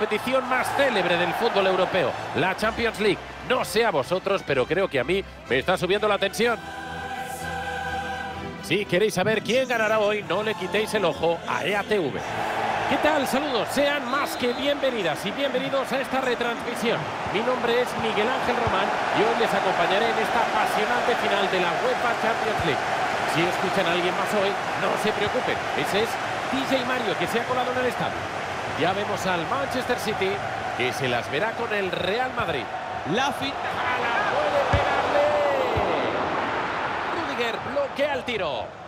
competición más célebre del fútbol europeo, la Champions League. No sé a vosotros, pero creo que a mí me está subiendo la tensión. Si queréis saber quién ganará hoy, no le quitéis el ojo a EATV. ¿Qué tal? Saludos, sean más que bienvenidas y bienvenidos a esta retransmisión. Mi nombre es Miguel Ángel Román y hoy les acompañaré en esta apasionante final de la UEFA Champions League. Si escuchan a alguien más hoy, no se preocupen, ese es DJ Mario, que se ha colado en el estadio. Ya vemos al Manchester City, que se las verá con el Real Madrid. La final puede pegarle. Rudiger bloquea el tiro.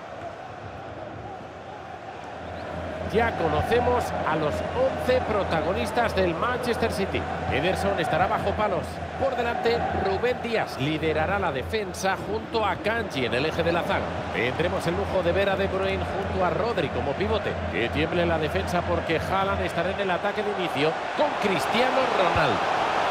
Ya conocemos a los 11 protagonistas del Manchester City. Ederson estará bajo palos. Por delante, Rubén Díaz liderará la defensa junto a Kanji en el eje de la zaga. Tendremos el lujo de ver a De Bruyne junto a Rodri como pivote. Que tiemble la defensa porque Haaland estará en el ataque de inicio con Cristiano Ronaldo.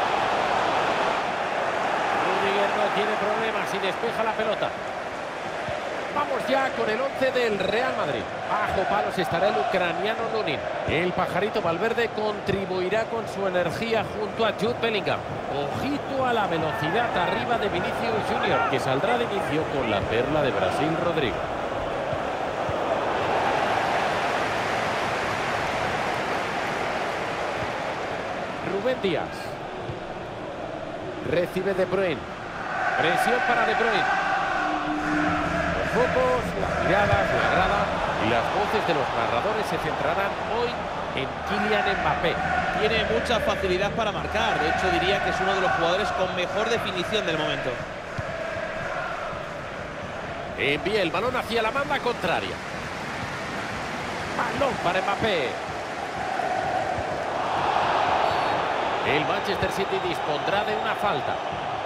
Rudiger no tiene problemas y despeja la pelota. Vamos ya con el 11 del Real Madrid. Bajo palos estará el ucraniano Lunin. El pajarito Valverde contribuirá con su energía junto a Jude Bellingham. Ojito a la velocidad arriba de Vinicius Junior, que saldrá de inicio con la perla de Brasil, Rodrigo. Rubén Díaz. Recibe De Bruyne. Presión para De Bruyne. Focos, las miradas, la grada y las voces de los narradores se centrarán hoy en Kylian Mbappé. Tiene mucha facilidad para marcar, de hecho diría que es uno de los jugadores con mejor definición del momento. Envía el balón hacia la banda contraria. Balón para Mbappé. El Manchester City dispondrá de una falta.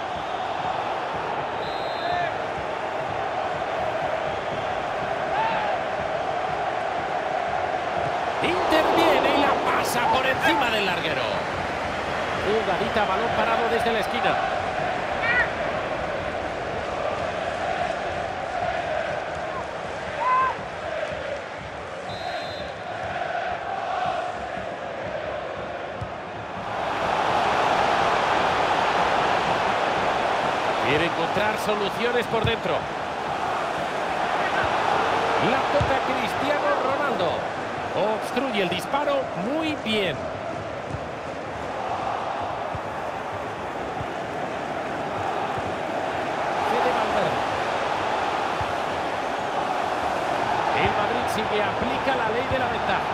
Interviene y la pasa por encima del larguero. Jugadita, balón parado desde la esquina. Quiere encontrar soluciones por dentro. La toca Cristiano Ronaldo. Obstruye el disparo muy bien. Fede Valverde. El Madrid sigue, aplica la ley de la ventaja.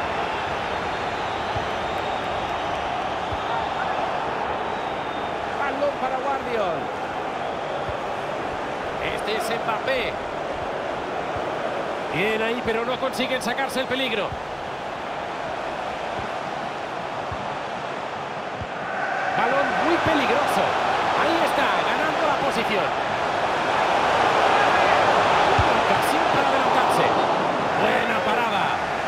Balón para Guardiol. Este es Mbappé. Bien ahí, pero no consiguen sacarse el peligro. Balón muy peligroso. Ahí está, ganando la posición. Ocasión para adelantarse. Buena parada.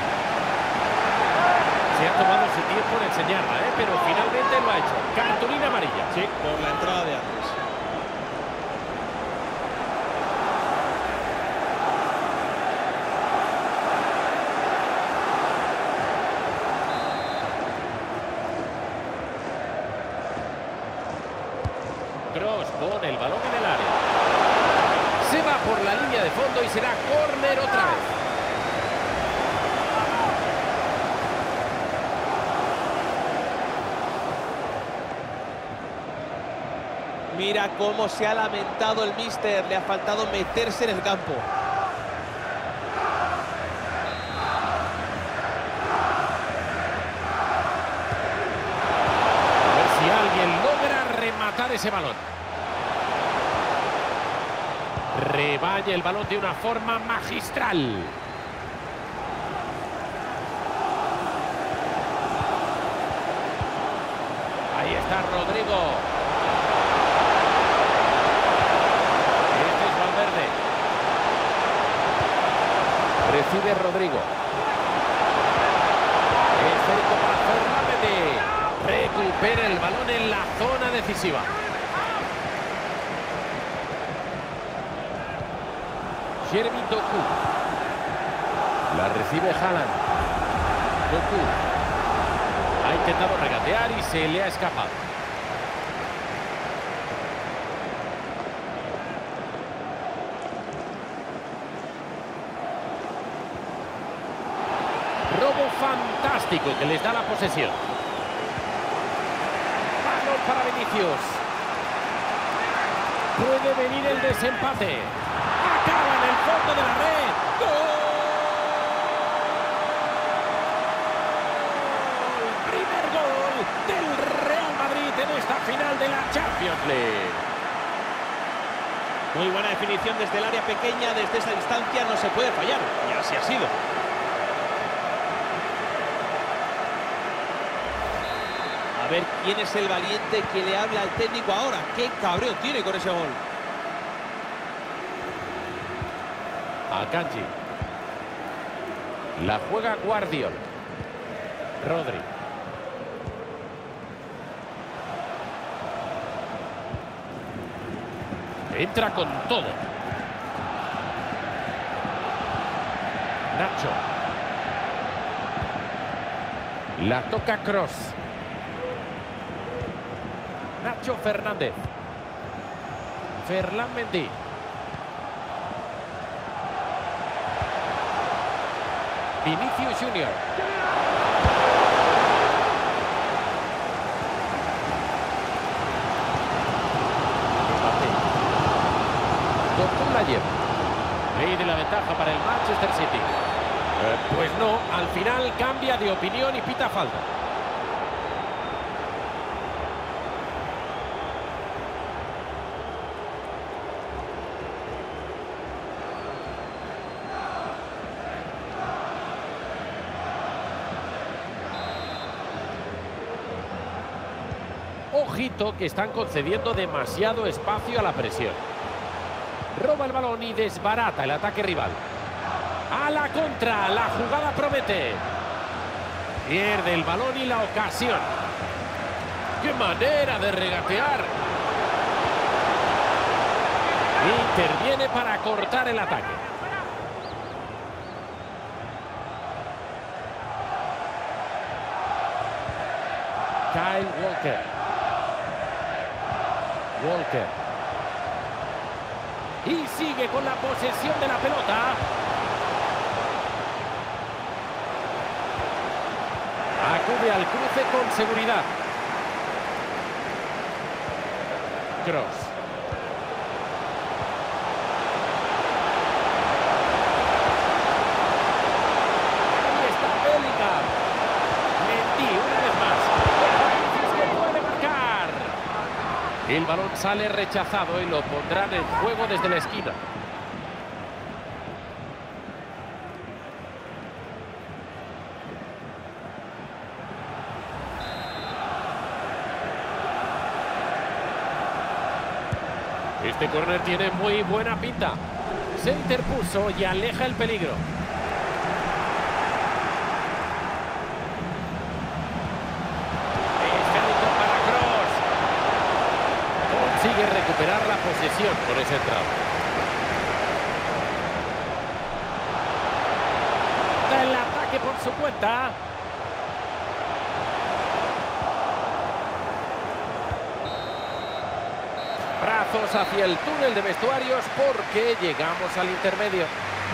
Se ha tomado su tiempo en enseñarla, pero finalmente lo ha hecho. Cartulina amarilla. Sí, por la entrada de antes. Kroos pone el balón en el área. Se va por la línea de fondo y será córner otra vez. Mira cómo se ha lamentado el míster. Le ha faltado meterse en el campo. A ver si alguien logra rematar ese balón. Rebaña el balón de una forma magistral. Ahí está Rodrigo. Este es Valverde. Recibe Rodrigo. Esférico para Fernández. Recupera el balón en la zona decisiva. Jeremy Doku. La recibe Haaland. Doku. Ahí intentado regatear y se le ha escapado. Robo fantástico que les da la posesión. Balón para Vinicius. Puede venir el desempate. Acaba en el fondo de la red. ¡Gol! Primer gol del Real Madrid en esta final de la Champions League. Muy buena definición desde el área pequeña. Desde esa distancia no se puede fallar. Y así ha sido. A ver quién es el valiente que le habla al técnico ahora. Qué cabreo tiene con ese gol. Akanji. La juega Guardiola. Rodri. Entra con todo. Nacho. La toca Kroos. Nacho Fernández. Ferland Mendy. Vinicius Junior. Doctor la lleva. Ley de la ventaja para el Manchester City. Pues no, al final cambia de opinión y pita falta. Ojito que están concediendo demasiado espacio a la presión. Roba el balón y desbarata el ataque rival. A la contra, la jugada promete. Pierde el balón y la ocasión. ¡Qué manera de regatear! Interviene para cortar el ataque. Kyle Walker. Walker. Y sigue con la posesión de la pelota. Acude al cruce con seguridad. Kroos. Ahí está Bellingham. Mendy una vez más. Que puede marcar. El balón sale rechazado y lo pondrán en juego desde la esquina. Este córner tiene muy buena pinta. Se interpuso y aleja el peligro. Consigue recuperar la posesión por ese entrada. Da el ataque por su cuenta. Brazos hacia el túnel de vestuarios porque llegamos al intermedio.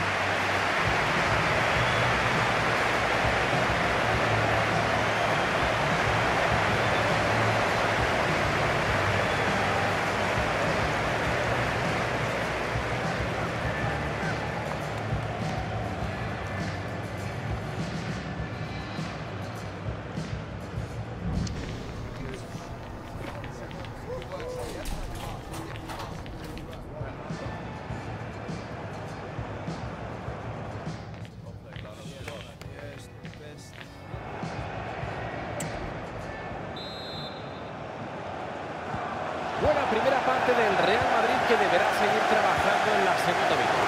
Buena primera parte del Real Madrid que deberá seguir trabajando en la segunda mitad.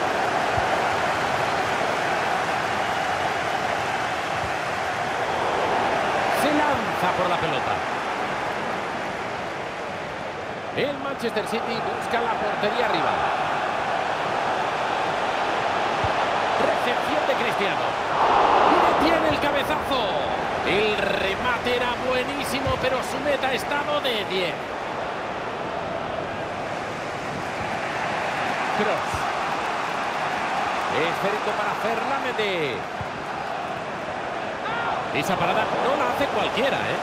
Se lanza por la pelota. El Manchester City busca la portería rival. Recepción de Cristiano. Y detiene el cabezazo. El remate era buenísimo, pero su meta ha estado de 10. Cross. Esférico para Fernández. Esa parada no la hace cualquiera, ¿eh?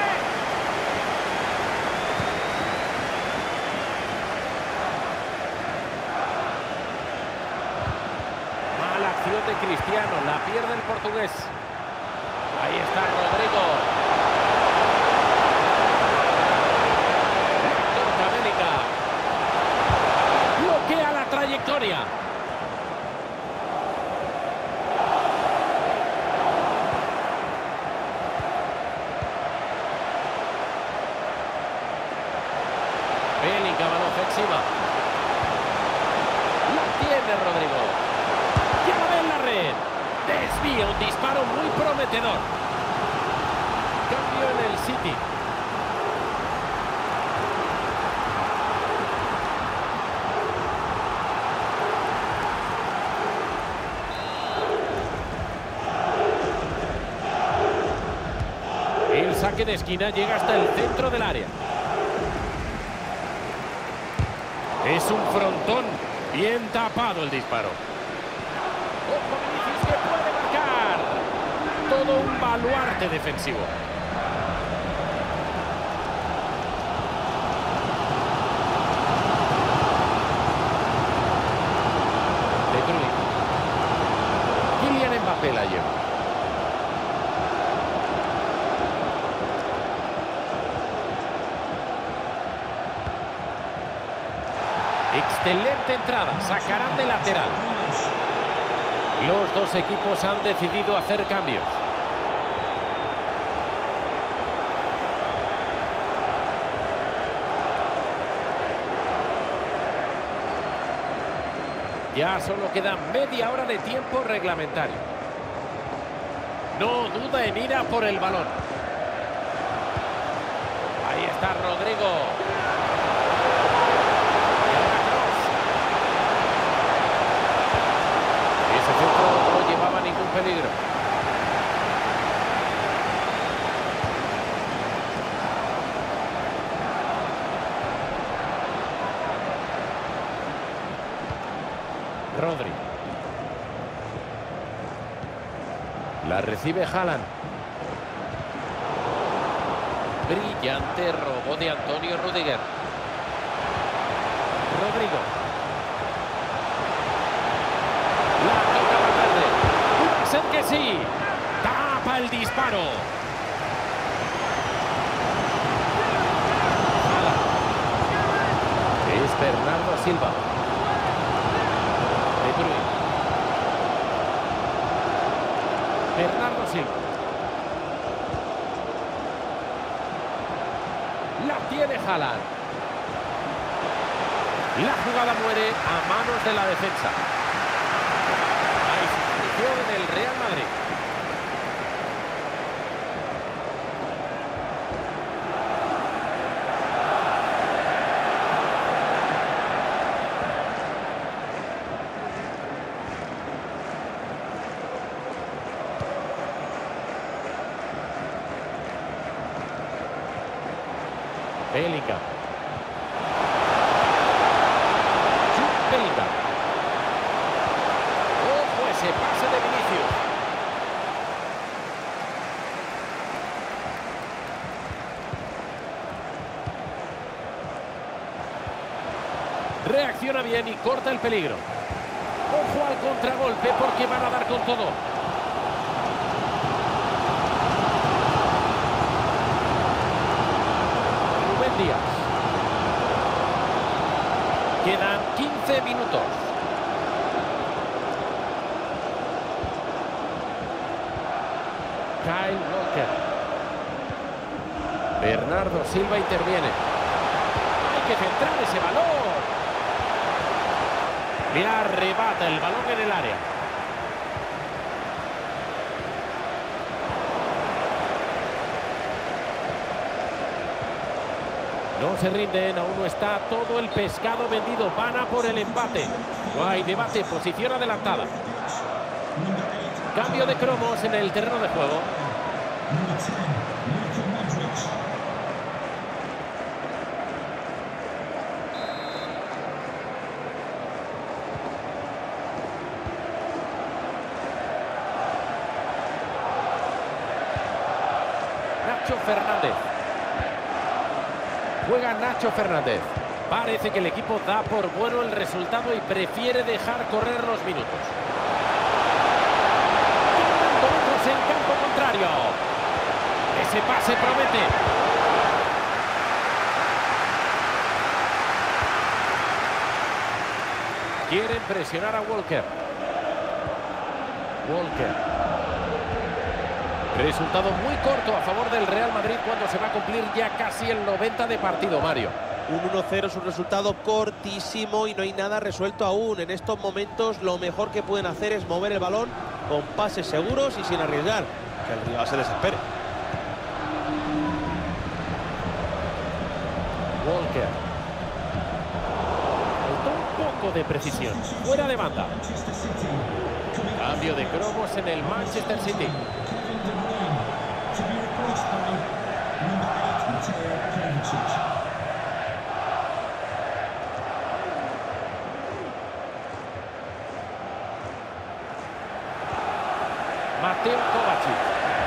Mala acción de Cristiano, la pierde el portugués. Ahí está Rodrigo. Toca Bélica. Bloquea la trayectoria. Bélica, mano ofensiva. La tiene Rodrigo. Ya la ve en la red. Desvía, un disparo muy prometedor. Cambio en el City. El saque de esquina llega hasta el centro del área. Es un frontón. Bien tapado el disparo. ¡Ojo, Vinicius, que puede marcar! Todo un baluarte defensivo. De Bruyne. Kylian Mbappé la lleva. Excelente entrada, sacarán de lateral. Los dos equipos han decidido hacer cambios. Ya solo queda media hora de tiempo reglamentario. No duda en ir a por el balón. Ahí está Rodrigo. No llevaba ningún peligro. Rodri. La recibe Haaland. Brillante robo de Antonio Rüdiger. Rodrigo. La toca Valverde. Puede ser que sí. Tapa el disparo. Es Bernardo Silva. De Bruyne. Bernardo Silva. La tiene Haaland. La jugada muere a manos de la defensa. Del Real Madrid. Bélica. Bélica. Ojo ese pase de Vinicius. Reacciona bien y corta el peligro. Ojo al contragolpe porque van a dar con todo. Rubén Díaz. Quedan 15 minutos. Kyle Walker. Bernardo Silva interviene. Hay que centrar ese balón. Le arrebata el balón en el área. No se rinden, aún no está todo el pescado vendido. Van a por el empate. No hay debate, posición adelantada. Cambio de cromos en el terreno de juego. Nacho Fernández. Juega Nacho Fernández. Parece que el equipo da por bueno el resultado y prefiere dejar correr los minutos. Metros en campo contrario. Ese pase promete. Quieren presionar a Walker. Resultado muy corto a favor del Real Madrid cuando se va a cumplir ya casi el 90 de partido, Mario. Un 1-0 es un resultado cortísimo y no hay nada resuelto aún. En estos momentos lo mejor que pueden hacer es mover el balón con pases seguros y sin arriesgar, que el rival se desespere. Walker. Un poco de precisión. Fuera de banda. Cambio de cromos en el Manchester City. Mateo Kovacic.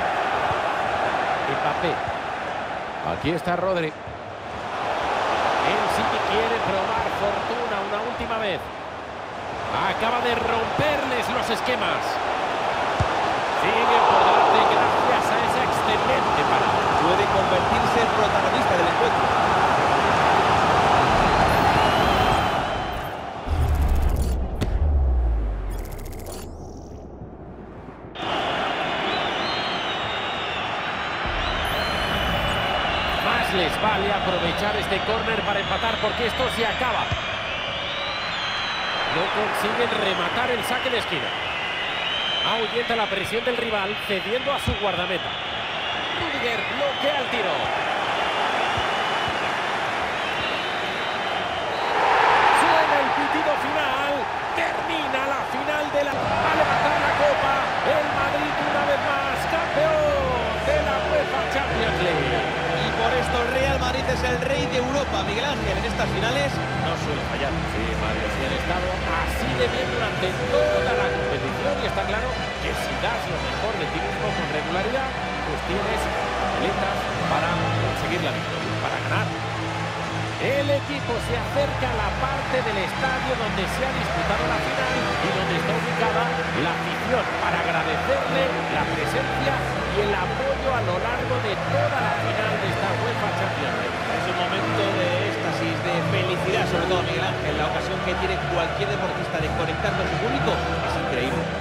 Mbappé. Aquí está Rodri. El City quiere probar fortuna una última vez. Acaba de romperles los esquemas. Sigue por delante gracias a esa excelente parada. Puede convertirse en protagonista del encuentro. Más les vale aprovechar este córner para empatar porque esto se acaba. No consiguen rematar el saque de esquina. Ahuyenta la presión del rival cediendo a su guardameta. Rüdiger bloquea el tiro. Suena el pitido final. Termina la final de la... A levantar la copa. El Madrid una vez más campeón de la UEFA Champions League. Y por esto el Real Madrid es el rey de Europa. Miguel Ángel, en estas finales no suele fallar. Sí, Mario, sí han estado así de bien durante toda la competición y está claro que si das lo mejor de ti mismo con regularidad, pues tienes peletas para conseguir la victoria, para ganar. El equipo se acerca a la parte del estadio donde se ha disputado la final y donde está ubicada la afición para agradecerle la presencia y el apoyo a lo largo de toda la final de esta UEFA Champions League. Es un momento de éxtasis, de felicidad, sobre todo Miguel Ángel. La ocasión que tiene cualquier deportista de conectar con su público es increíble.